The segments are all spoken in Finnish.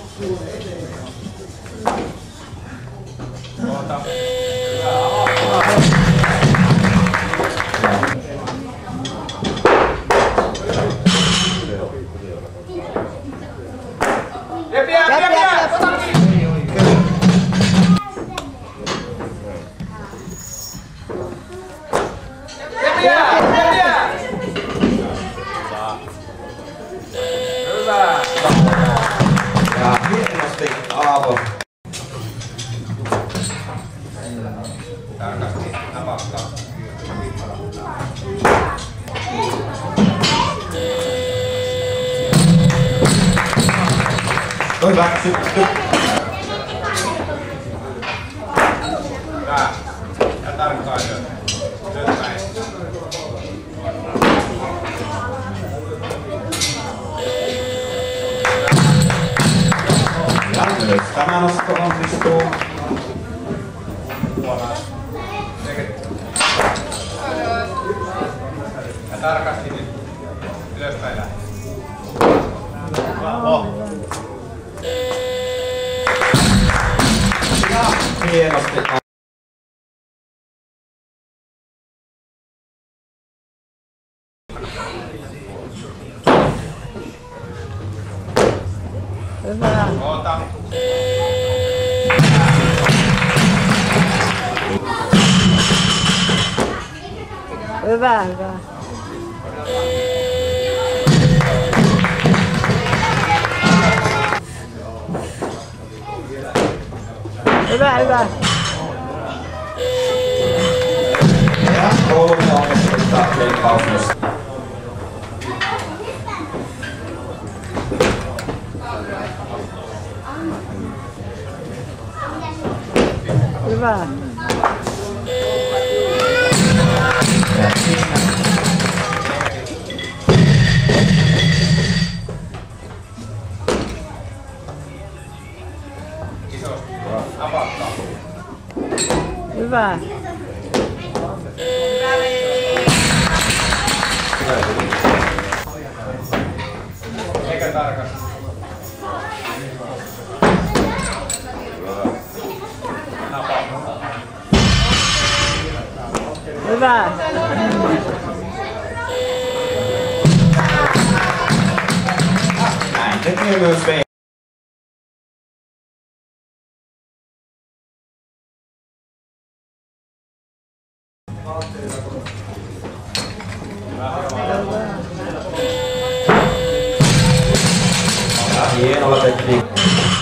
Oota. Ja hienosti Aavo. Tarkasti napakkaa. Hyväksytty. Hyvä. Ja tarkkaan ylöspäin. Ja myös tämä nosto onnistuu. Ja tarkasti nyt ylöspäin lähtee. Ja hienosti. Hyvä. Oota. Hyvä, hyvä. Hyvä, hyvä. Ja 3 onnistunutta leikkausta. Hyvä. Ja siinä. Isosti. Napakkaa. Hyvä. Eikä tarkasti. Napakkaa. Hyvä. Näin tekee myös V. Ja hienolla tekniikalla.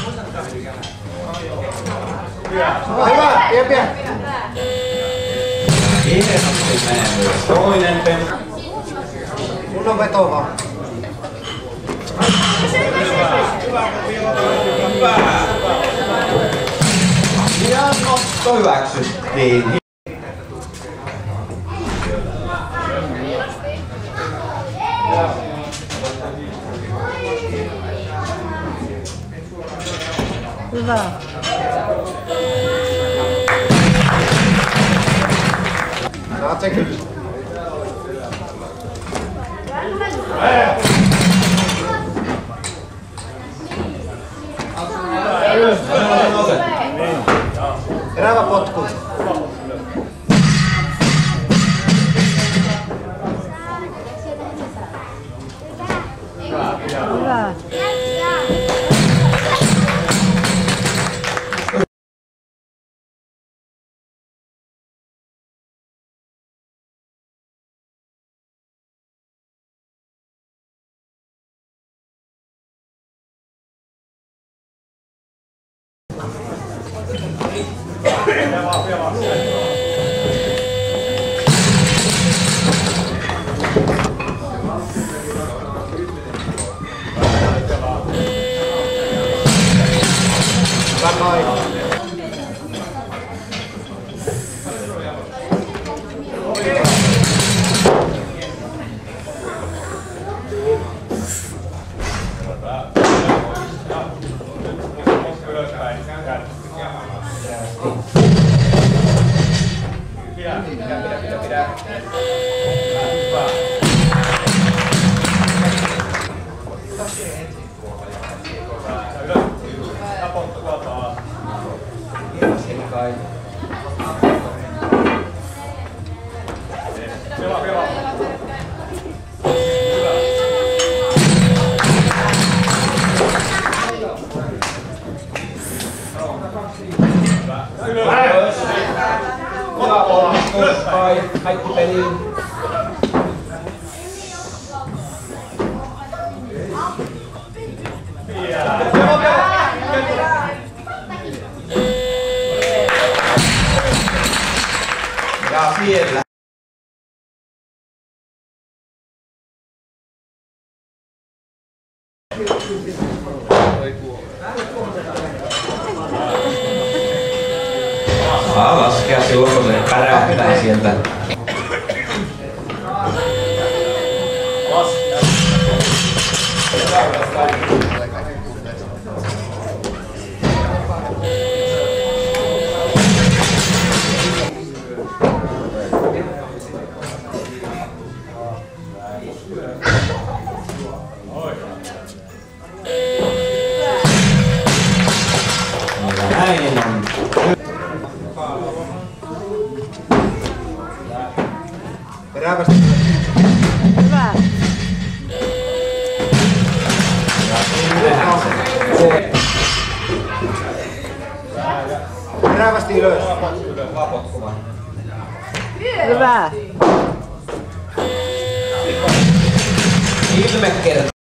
Hyvä, jep. Hienosti menee myös toinen temppu. Mun on veto vaan. Ja nosto hyväksyttiin. Hyvä. Saat sen kyllä. Terävä potku. Hyvä. Ai. Hyvä onnistus. Ai, kaikki peliin. Ja siellä. Saa laskea silloin, kun se pärähtää sieltä. Näin on. Terävästi. Hyvä. Terävästi ylös. Hyvä. Ilmekerta.